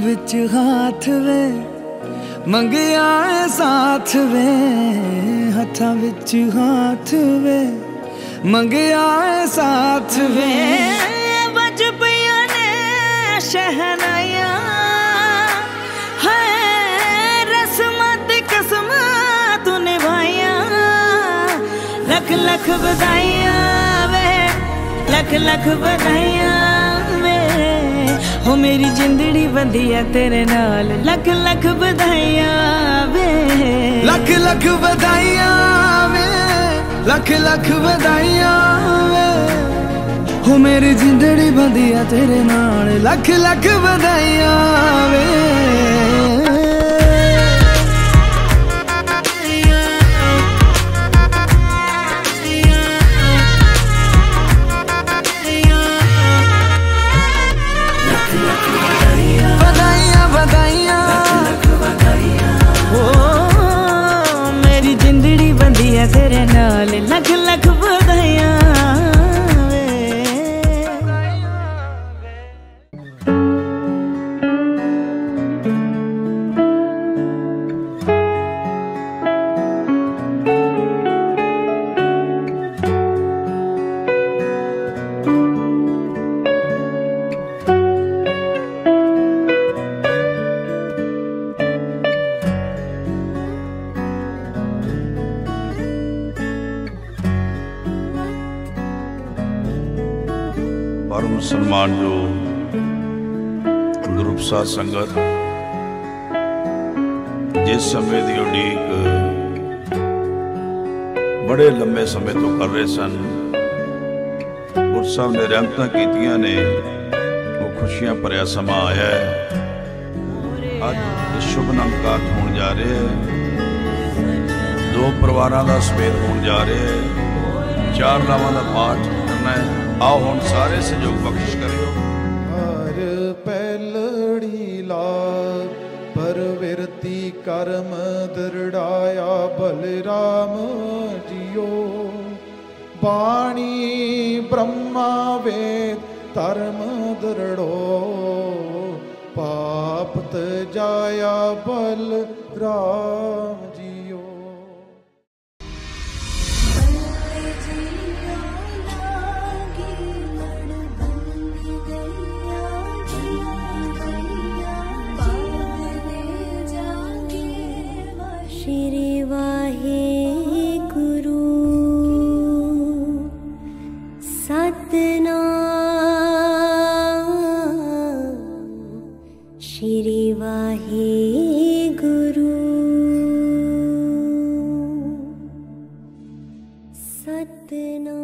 विच हाथ वे मंगिया साथ वे, हथा विच हाथ वे मंगिया साथ वे। बज पिया ने शहनाया है, रस्मां दी कसमां तू निभाया। लख लख बधाइयां वे, लख लख बधाइयां वे, हो मेरी जिंदड़ी बंधी है तेरे नाल। लख लख बधाइयां वे, लख लख बधाइयां वे, लख लख बधाइयां वे, हो मेरी जिंदड़ी बंधी है तेरे नाल। लख लख बधाइयां वे। तेरे नाल लख लख बधाइयां वे। परम सम्मान जो ग्रुप साध संगत जिस समय की उड़ीक बड़े लंबे समय तो कर रहे सन, गुरु साहब ने रहमतां कीतियां ने, वो खुशियां भरिया समा आया है। अज शुभ नमकार होने जा रहे हैं, दो परिवारों का समेत होने जा रहे हैं, 4 लावां का पाठ करना है। आओ हुण सारे सहयोग बख्शिश करियो। हर पैलड़ी लाल परविरती कर्म दृढ़ाया बलराम जियो। बाणी ब्रह्मा वेद धर्म दृढ़ो, पाप तजाया बलराम जियो। श्री वाहे गुरु सतनाम, श्री वाहे गुरु सतनाम।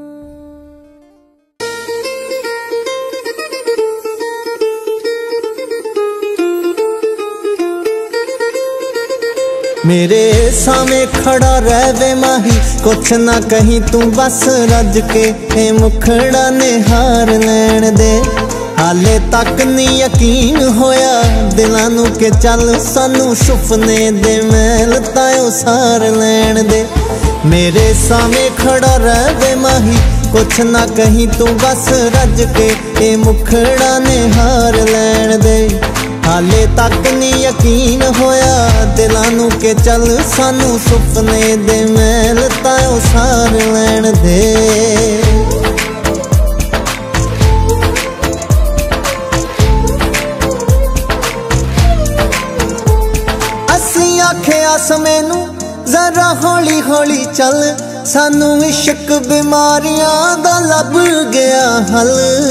मेरे सामने खड़ा रहवे माही, कुछ ना कहीं तू बस रज के ए मुखड़ा निहार लैन दे। हाले तक नहीं यकीन होया दिलां नू के चल सानू सुपने दे महल तायो सार लैन दे। मेरे सामने खड़ा रहवे माही, कुछ ना कहीं तू बस रज के ए मुखड़ा निहार लैन दे। हाले तक नहीं यकीन होया दिलां नू के चल सानू सुपने दे महल तायो सार लैन दे। असी आखिया समैनू जरा हौली हौली चल, सानू इश्क बीमारियां दा लब गया हल।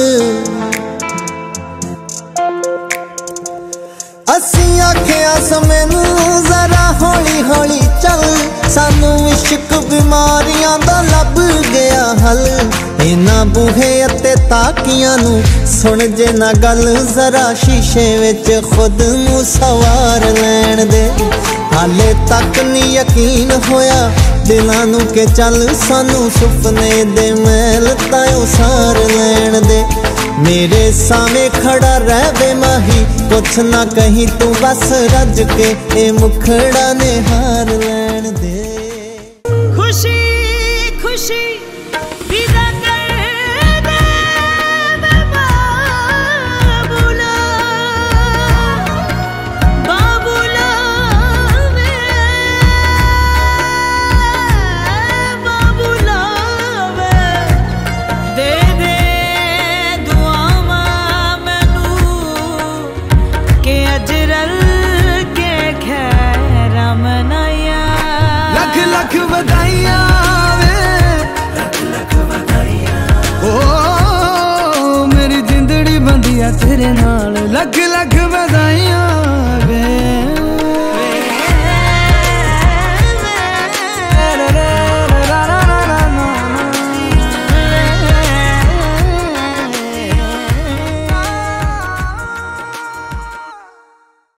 असी आखिया समैनू जरा हौली हौली चल, सानू इश्क बीमारियां दा लब गया हल। इन्हां बूहे अते ताकियां नू सुन जे ना गल, जरा शीशे विच खुद नू सवार लैन दे। हाले तक नहीं यकीन होया दिलां नू के चल सानू सुपने दे महल तायो सार लैन दे। मेरे सामने खड़ा रहवे माही, कुछ ना कहीं तू बस रज के ए मुखड़ा निहार लैन दे। खुशी खुशी विदा कर दे मैं बाबूला, लख बधाइयां वे, लख लख बधाइयां। ओ मेरी जिंदड़ी बंदिया तेरे नाल, लख लख बधाइयां।